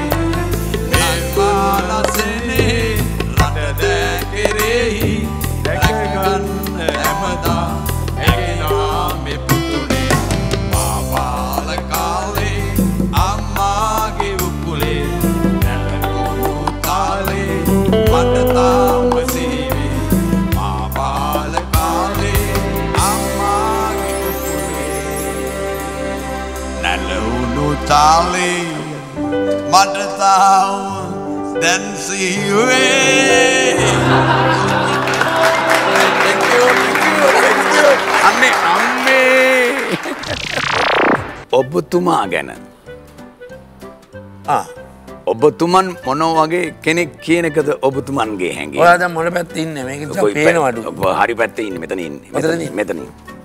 නිර්මාණසනේ රට දැකෙරෙහි දැකගන්න හැමදා ඇගේ නාමෙ පුතුනේ. මා බාල කාලේ අම්මාගේ උකුලේ නැලවුණු තාලේ මට තාම සීවේ. මා බාල නැලවුණු තාලේ මට තාම කිව්වේ අම්මේ ඔබතුමා ගැන ඔබතුමන් මොනෝ වගේ කෙනෙක් කියන එකද ඔබතුමන්ගේ හැඟීම? ඔයාලා දැන් මොන පැත්තේ ඉන්නේ? මේක නිසා පේනවලු. හරි පැත්තේ ඉන්නේ. මෙතන ඉන්නේ. මෙතන.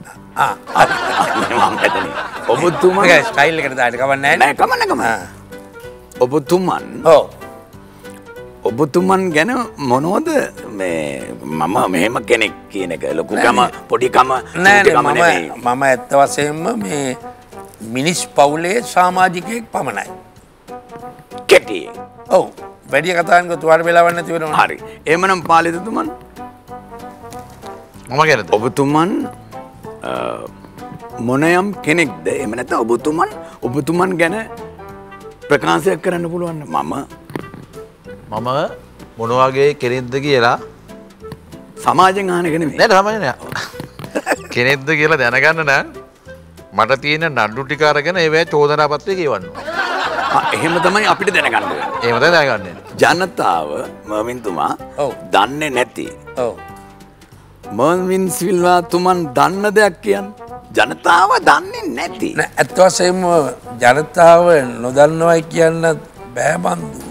ඔබතුමන් මේක ස්ටයිල් එකට දාන්න කවන්නේ නැහැ. නෑ කමන්න. ඔබතුමන් ඔබතුමන් ගැන මොනවද මේ මම මෙහෙම කෙනෙක් කියන එක ලොකුකම පොඩිකම නෙමෙයි. මම ඇත්ත වශයෙන්ම මේ මිනිස් පවුලේ සමාජිකයෙක් පමණයි. කෙටි. ඔව්. වැඩි කතාවක් තුවාල වෙලාවක් නැති වෙනවා. හරි. එහෙමනම් පාලිතතුමන් මම ගැනද? ඔබතුමන් මොනයම් කෙනෙක්ද? එහෙම නැත්නම් ඔබතුමන් ගැන ප්‍රකාශයක් කරන්න පුළුවන්? මම මොන වගේ කෙනෙක්ද කියලා සමාජයෙන් අහන එක නෙමෙයි. නෑ සමාජයෙන් නෑ. කෙනෙක්ද කියලා දැනගන්න නම් මට තියෙන නඩු ටික අරගෙන ඒවැ චෝදනා පත්‍රය කියවන්න. එහෙම තමයි අපිට දැනගන්න ඕනේ. එහෙම තමයි දැනගන්න. ජනතාව මර්වින්තුමා දන්නේ නැති. ඔව්. මර්වින් සිල්වා තුමන් දන්න දෙයක් කියන්නේ ජනතාව දන්නේ නැති. නෑ ඇත්ත වශයෙන්ම ජනතාව නොදන්නවයි කියන්න බෑ බන්දු.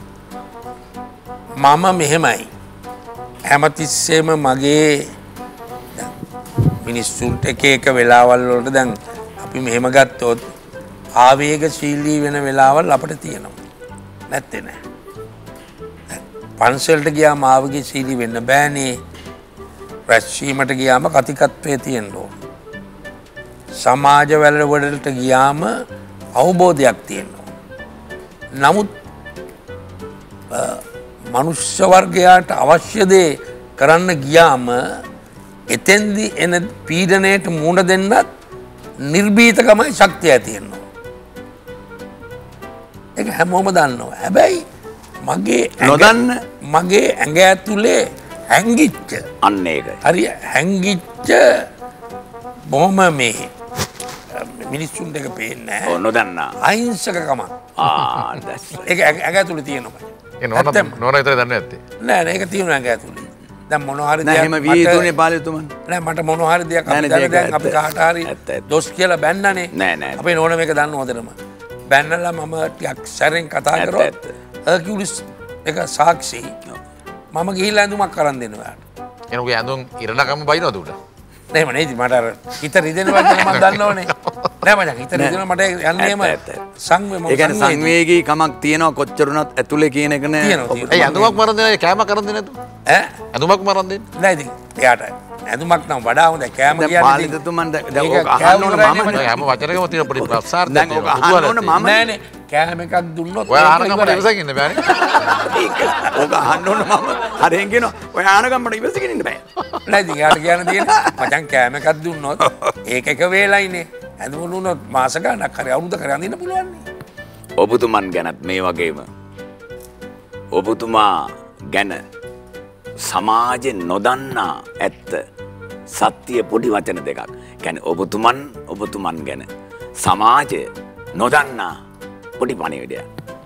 මම මෙහෙමයි. හැමතිස්සෙම මගේ මිනිස්සුන්ට එක වෙලාවල් වලට දැන් අපි මෙහෙම ගත්තොත් ආවේගශීලී වෙන වෙලාවල් අපිට තියෙනවා. නැත්තේ නෑ. පන්සලට ගියාම ආවේගශීලී වෙන්න බෑනේ. රැස්වීමට ගියාම කතිකත්වයේ තියෙන්න ඕන. සමාජ වැඩවලට ගියාම අවබෝධයක් තියෙන්න ඕන. නමුත් මනුෂ්‍ය වර්ගයාට අවශ්‍ය දේ කරන්න ගියාම එතෙන්දි එන පීඩනයට මුහුණ දෙන්නත් නිර්භීතකමයි ශක්තිය තියෙනවා. ඒක හැමෝම දන්නවා. හැබැයි මගේ ඇඟ ඇතුලේ හැංගිච්ච අන්න ඒකයි. හරි හැංගිච්ච බොහොම මේ මිනිස්සුන්ට එක පේන්නේ නැහැ. ඔව් නොදන්නා. අහිංසකකම. ඒක ඇඟ ඇතුලේ තියෙනවා. ඒ නෝන විතර දන්නේ නැත්තේ. නෑ ඒක තියෙනවා ඇඟ ඇතුලේ. දැන් මොන හරි දෙයක් එහෙම විය යුතුනේ පාලිතුමන්. නෑ මට මොන හරි දෙයක් අපි දැන් අපි කාට හරි දොස් කියලා බැන්නනේ. නෑ. අපේ නෝන මේක දන්න හොඳටම. බැන්නලා මම ටිකක් සැරෙන් කතා කරොත් හර්කියුලිස් එක සාක්ෂි මම ගිහිල්ලා ඇඳුමක් කරන් දෙනවා. එනෝගේ ඇඳුම් ඉරණකම බයිනවද උඩ? නෑ නේද මට අර හිත රිදෙනවා කියලා මම දන්නවනේ. නෑ මචං හිත රිදෙනවා මට යන්නේම ඒ කියන්නේ සංවේගී කමක් තියෙනවා කොච්චරුණත් ඇතුලේ කියන එක නෑ. ඒ ඇඳුමක් මරන් දෙනවා කෑම කරන් දෙන්නේ නැතු. ඇඳුමක් මරන් දෙන්නේ. නෑ ඉතින් එයාට ඇඳුමක් නම් වඩා හොඳ කෑම කියන්නේ. පාලිතතුමන් දැන් ඔක අහන්න ඕන මම හැම වචනකම තියෙන පොඩි ප්‍රසාර දැන් ඔක අහන්න ඕන මම නෑනේ කෑම එකක් දුන්නොත් ඔය ආනකමට ඉවසගෙන ඉන්න බෑනේ. ඕක අහන්න ඕන මම හරියෙන් කියනවා ඔය ආනකමට ඉවසගෙන ඉන්න බෑ. නෑ ඉතින් යාට කියන්න තියෙන්නේ මචං කෑම එකක් දුන්නොත් ඒක එක වේලයිනේ. ඇඳුම දුන්නොත් මාස ගාණක් හරි අවුරුද්දක් හරි අඳින්න පුළුවන් නේ. ඔබතුමන් ගැනත් මේ වගේම ඔබතුමා ගැන සමාජෙ නොදන්නා ඇත්ත සත්‍ය පොඩි වචන දෙකක්. කියන්නේ ඔබතුමන් ගැන සමාජය නොදන්නා පොඩි පණිවිඩයක්.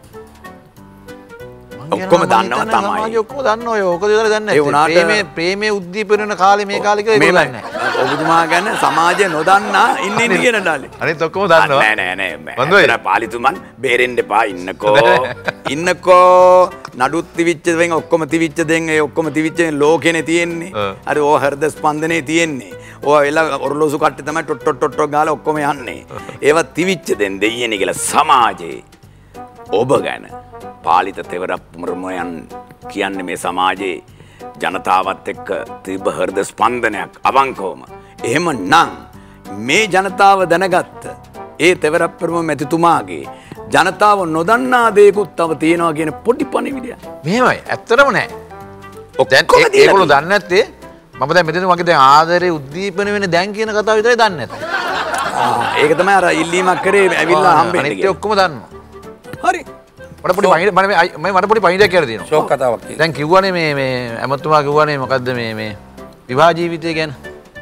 ඔක්කොම දන්නවා තමයි. ඔක්කොම දන්නවා ඔය. ඕක විතර දන්නේ නැහැ. ප්‍රේමයේ උද්දීපන වෙන කාලේ මේ කාලේ කියලා ඒක දන්නේ නැහැ. ඔබතුමා ගැන සමාජය නොදන්නා ඉන්නේ කියන ඩාලේ. අනිත් ඔක්කොම දන්නවා. නෑ. පාලිතුමන් බේරෙන්න එපා ඉන්නකෝ. නඩුත් තිවිච්ච දෙන් ඔක්කොම තිවිච්ච දෙන් ඒ ඔක්කොම තිවිච්ච ලෝකෙනේ තියෙන්නේ. හරි ඕ හෘද ස්පන්දනේ තියෙන්නේ. ඕ වෙලා ඔරලෝසු කට්ටේ තමයි ටොට් ගාලා ඔක්කොම යන්නේ. ඒවා තිවිච්ච දෙන් දෙයියනේ කියලා සමාජේ ඔබ ගැන පාලිත තෙවරප්පුමරමයන් කියන්නේ මේ සමාජයේ ජනතාවත් එක්ක තිබ්බ හෘද ස්පන්දනයක් අවංකවම. එහෙම නම් මේ ජනතාව දැනගත්ත ඒ තෙවරප්පුරම මැතිතුමාගේ ජනතාව නොදන්නා දේකුත් තව තියෙනවා කියන පොඩි පණිවිඩයක්. මෙහෙමයි ඇත්තටම නෑ. දැන් ඒගොල්ලෝ දන්නේ නැත්තේ මම දැන් මෙතන වගේ දැන් ආදරේ උද්දීපන වෙන්නේ දැන් කියන කතාව විතරයි දන්නේ නැත්තේ. ඒක තමයි අර ඉල්ලීමක් කරේ ඇවිල්ලා හම්බෙන්නේ. අනිත් ඔක්කොම දන්නවා. හරි. මට පොඩි පණිවිඩයක් කියලා තියෙනවා. ෂෝක් කතාවක් කියලා. දැන් කිව්වනේ මේ ඇමතුමා කිව්වනේ මොකද්ද මේ විවාහ ජීවිතය ගැන.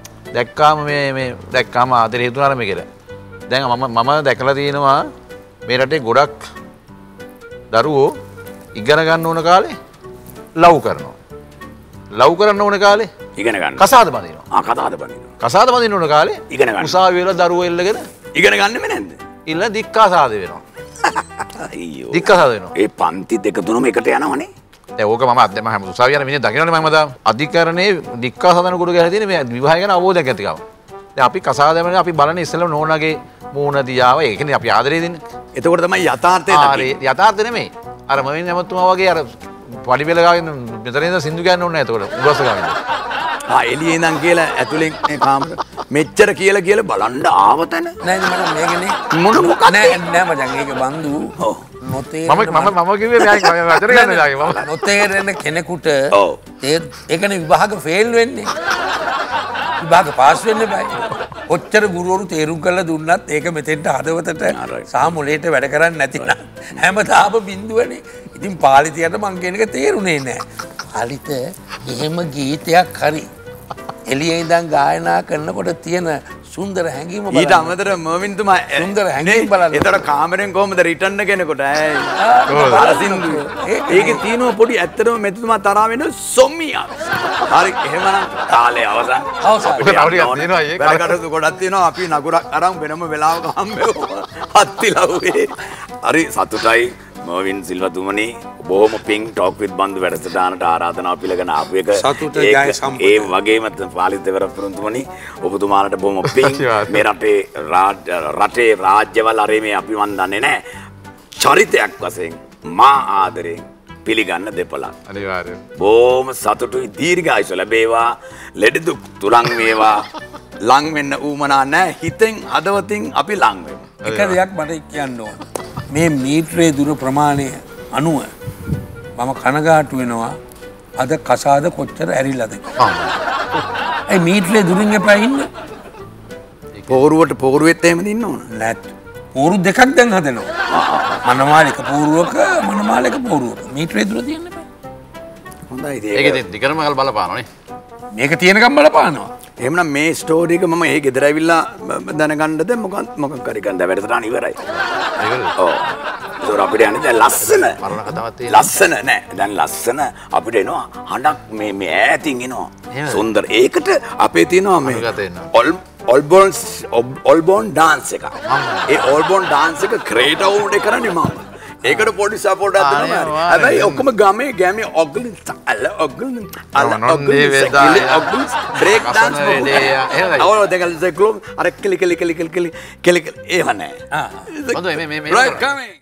දැක්කාම ආදරේ හේතුනාර මේ කියලා. දැන් මම දැකලා තියෙනවා මේ රටේ ගොඩක් දරුවෝ ඉගෙන ගන්න ඕන කාලේ ලව් කරනවා. ලව් කරන්න ඕන කාලේ ඉගෙන ගන්න. කසාද බඳිනවා. කතාද බඳිනවා. කසාද බඳින්න ඕන කාලේ ඉගෙන ගන්න. උසාවිය වල දරුවෝ එල්ලගෙන ඉගෙන ගන්නෙම නැද්ද? ඉල්ල දික්කාසාද වෙනවා. අයියෝ. දික්කාසාද වෙනවා. ඒ පන්ති දෙක තුනම එකට යනවනේ. දැන් ඕක මම අද මම උසාවිය යන මිනිහ දකින්නනේ මම දැන් අධිකරණයේ දික්කාසාදන කුඩු ගහලා තියෙන මේ විවාහය ගැන අවබෝධයක් ඇතිකම. දැන් අපි කසාදමනේ අපි බලන්නේ ඉස්සෙල්ලා නෝනාගේ මූණ දියාව ඒ කියන්නේ අපි ආදරේ දෙන්නේ. එතකොට තමයි යථාර්ථය දකින්නේ. යථාර්ථය නෙමෙයි. අර මම නැමතුමා වගේ අර පඩිපෙළ ගාගෙන මෙතන ඉඳන් සින්දු කියන්න ඕනේ නැහැ එතකොට උගස්ස ගාගෙන. එළියේ ඉඳන් කියලා ඇතුලෙන් මේ කාමර මෙච්චර කියලා බලන්න ආව තැන නෑ මම මේකනේ මොන මොකක්ද නෑ මචං ඒක බන්දු මම කිව්වේ මෙයා වචන ගන්න දාගේ මම නොතේරෙන කෙනෙකුට ඒකනේ විභාග ෆේල් වෙන්නේ විභාග පාස් වෙන්න බෑ ඔච්චර ගුරුවරු තේරුම් කරලා දුන්නත් ඒක මෙතෙන්ට හදවතට සහ මොලේට වැඩ කරන්නේ නැතිනම් හැමදාම බින්දුවනේ ඉතින් පාලිතියට මං කියන එක තේරුනේ නෑ පාලිත එහෙම ගීතයක් හරි එළියේ ඉඳන් ගායනා කරනකොට තියෙන සුන්දර හැඟීම බලන්න. ඊට අමතර මර්වින් තුමා සුන්දර හැඟීම් බලන්න. ඒතර කාමරෙන් කොහමද රිටර්න් කෙනෙකුට අර සින්දු. ඒකේ තියෙනවා පොඩි ඇත්තටම මෙතුමා තරහ වෙන සොම්මියක්. හරි එහෙමනම් කාලේ අවසන්. වැඩකටයුතු ගොඩක් තියෙනවා. අපි නගුරක් අරන් වෙනම වෙලාවක හම්බෙමු. අත්තිලව්වේ. හරි සතුටයි මර්වින් සිල්වා තුමනි බොහොම පිං ටොක් විත් බන්දු වැඩසටහනට ආරාධනාව පිළිගෙන ආපු එක ඒ වගේම පාලිතවර පුරුතුමනි ඔබතුමාලට බොහොම පිං මේ රටේ රාජ්‍යවල අරේ මේ අපි මන් දන්නේ නැහැ චරිතයක් වශයෙන් මා ආදරෙන් පිළිගන්න දෙපළක් අනිවාර්යයෙන් බොහොම සතුටුයි දීර්ඝායුෂ ලැබේවා ලෙඩ දුක් තුලං වේවා ලං වෙන්න ඌමනා නැහැ හිතෙන් හදවතින් අපි ලං වෙමු එක දෙයක් මට කියන්න ඕන මේ මීටරේ දුර ප්‍රමාණය අනුව මම කනගාටු වෙනවා අද කසාද කොච්චර ඇරිලාද ඒ මීටරේ දුරින් එපා ඉන්න පෝරුවට පෝරුවෙත් එහෙම දින්න ඕන නැත් පෝරු දෙකක් දැන් හදනවා මනමාලික පෝරුවක මනමාලික පෝරුවක මීටරේ දුර තියන්න එපා හොඳයි ඒක ඉතින් දිගටම ගල් බලපානවනේ මේක තියෙනකම් බලපානවා එහෙමනම් මේ ස්ටෝරි එක මම ඒ ගෙදර ඇවිල්ලා දැනගන්නද මොකක් හරි ගන්න වැඩසටහන ඉවරයි ඔව් ඒක අපිට යන්නේ දැන් ලස්සන නෑ දැන් ලස්සන අපිට එනවා හඬක් මේ ඈතින් එනවා සුන්දර ඒකට අපේ තියෙනවා මේ ඔල්බෝන් ඩාන්ස් එක ඒ ඔල්බෝන් ඩාන්ස් එක ක්‍රේට් අවුට් එක කරන්නේ මම ඒකට පොඩි සපෝට් එකක් දෙනවා හැබැයි ඔක්කොම ගමේ ඔග්ගලි බ්‍රේක් ඩාන්ස් අවුල දෙකල් දෙකලු අර කිලි ඒව නෑ හොඳයි මේ right coming